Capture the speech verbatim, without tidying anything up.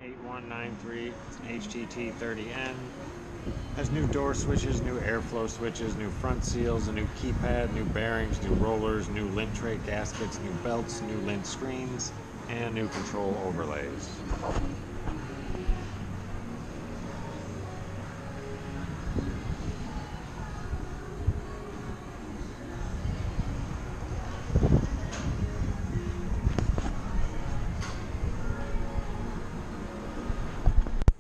eight one nine three, it's an H T T thirty N. Has new door switches, new airflow switches, new front seals, a new keypad, new bearings, new rollers, new lint tray gaskets, new belts, new lint screens, and new control overlays.